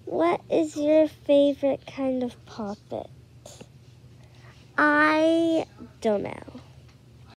What is your favorite kind of puppet? I don't know.